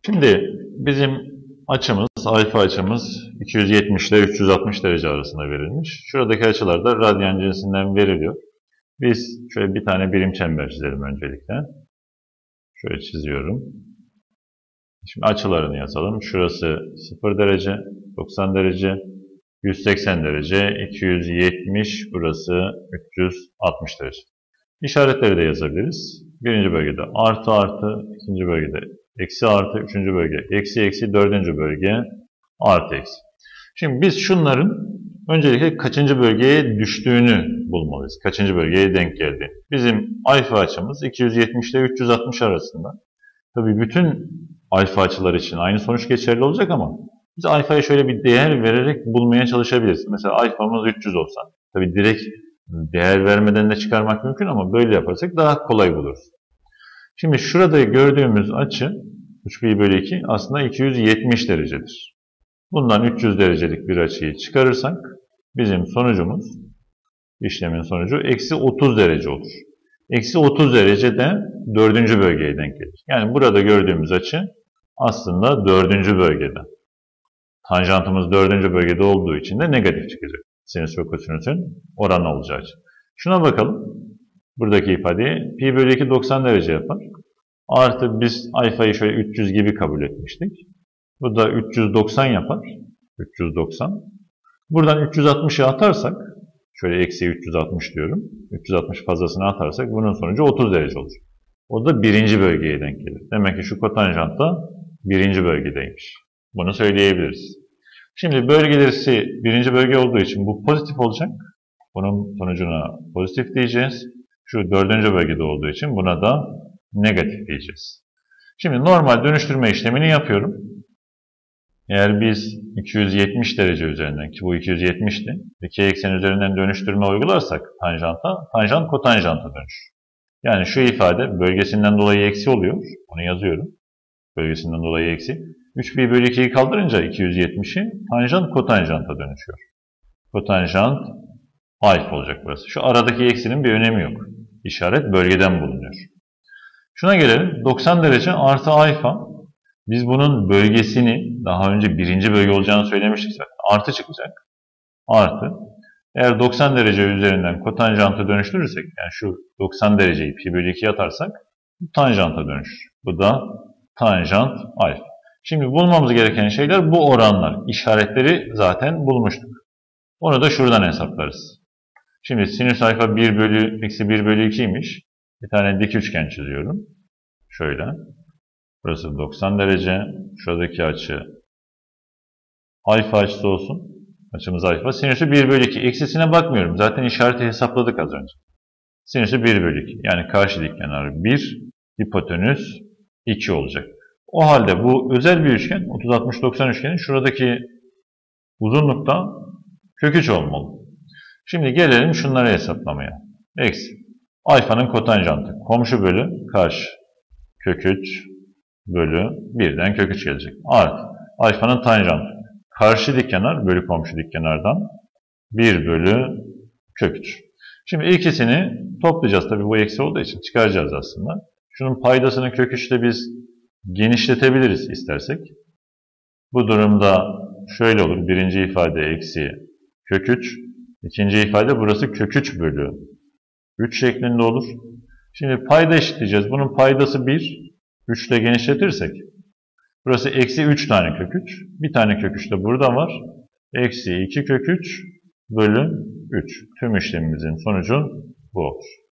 Şimdi bizim açımız, alfa açımız 270 ile 360 derece arasında verilmiş. Şuradaki açılar da radyan cinsinden veriliyor. Biz şöyle bir tane birim çember çizelim öncelikle. Şöyle çiziyorum. Şimdi açılarını yazalım. Şurası 0 derece, 90 derece, 180 derece, 270, burası 360 derece. İşaretleri de yazabiliriz. Birinci bölgede artı artı, ikinci bölgede eksi artı, üçüncü bölge eksi eksi, dördüncü bölge artı eksi. Şimdi biz şunların öncelikle kaçıncı bölgeye düştüğünü bulmalıyız. Kaçıncı bölgeye denk geldi. Bizim alfa açımız 270 ile 360 arasında. Tabii bütün alfa açılar için aynı sonuç geçerli olacak ama biz alfaya şöyle bir değer vererek bulmaya çalışabiliriz. Mesela alfamız 300 olsa, tabii direkt değer vermeden de çıkarmak mümkün ama böyle yaparsak daha kolay buluruz. Şimdi şurada gördüğümüz açı 3π/2 aslında 270 derecedir. Bundan 300 derecelik bir açıyı çıkarırsak bizim sonucumuz, işlemin sonucu eksi 30 derece olur. Eksi 30 derece de dördüncü bölgeye denk gelir. Yani burada gördüğümüz açı aslında dördüncü bölgede. Tanjantımız dördüncü bölgede olduğu için de negatif çıkacak. Sinüs ve kosinüsün oranı olacağı için. Şuna bakalım. Buradaki ifadeyi π/2 90 derece yapar. Artı biz alfayı şöyle 300 gibi kabul etmiştik. Bu da 390 yapar. 390. Buradan 360'ı atarsak, şöyle eksi 360 diyorum. 360 fazlasını atarsak bunun sonucu 30 derece olur. O da birinci bölgeye denk gelir. Demek ki şu kotanjant da birinci bölgedeymiş. Bunu söyleyebiliriz. Şimdi bölgelerisi birinci bölge olduğu için bu pozitif olacak. Bunun sonucuna pozitif diyeceğiz. Şu dördüncü bölgede olduğu için buna da negatif diyeceğiz. Şimdi normal dönüştürme işlemini yapıyorum. Eğer biz 270 derece üzerinden, ki bu 270'ti, iki eksen üzerinden dönüştürme uygularsak tanjanta, tanjant kotanjanta dönüşür. Yani şu ifade bölgesinden dolayı eksi oluyor. Onu yazıyorum. Bölgesinden dolayı eksi. 3π/2'yi kaldırınca 270'i tanjant kotanjanta dönüşüyor. Kotanjant alfa olacak burası. Şu aradaki eksinin bir önemi yok. İşaret bölgeden bulunuyor. Şuna gelelim. 90 derece artı alfa. Biz bunun bölgesini daha önce birinci bölge olacağını söylemiştik zaten. Artı çıkacak. Artı. Eğer 90 derece üzerinden kotanjanta dönüştürürsek, yani şu 90 dereceyi π/2'ye atarsak tanjanta dönüşür. Bu da tanjant alfa. Şimdi bulmamız gereken şeyler bu oranlar. İşaretleri zaten bulmuştuk. Onu da şuradan hesaplarız. Şimdi sinüs alfa eksi 1/2'ymiş. Bir tane dik üçgen çiziyorum. Şöyle. Burası 90 derece. Şuradaki açı alfa açısı olsun. Açımız alfa. Sinüsü 1/2. Eksisine bakmıyorum. Zaten işareti hesapladık az önce. Sinüsü 1/2. Yani karşı dik kenar 1, hipotenüs 2 olacak. O halde bu özel bir üçgen, 30-60-90 üçgenin şuradaki uzunlukta kök 3 olmalı. Şimdi gelelim şunları hesaplamaya. Eksi. Alfanın kotanjantı. Komşu bölü karşı. Kök 3 bölü 1'den kök 3 gelecek. Artı. Alfanın tanjantı. Karşı dik kenar bölü komşu dik kenardan 1 bölü kök 3. Şimdi ikisini toplayacağız. Tabii bu eksi olduğu için çıkaracağız aslında. Şunun paydasını kök 3'te biz genişletebiliriz istersek. Bu durumda şöyle olur. Birinci ifade eksi kök 3. İkinci ifade burası kök 3 bölü 3 şeklinde olur. Şimdi payda eşitleyeceğiz. Bunun paydası 1. 3 ile genişletirsek burası eksi 3 tane kök 3. Bir tane kök 3 de burada var. Eksi 2 kök 3 bölü 3. Tüm işlemimizin sonucu bu olur.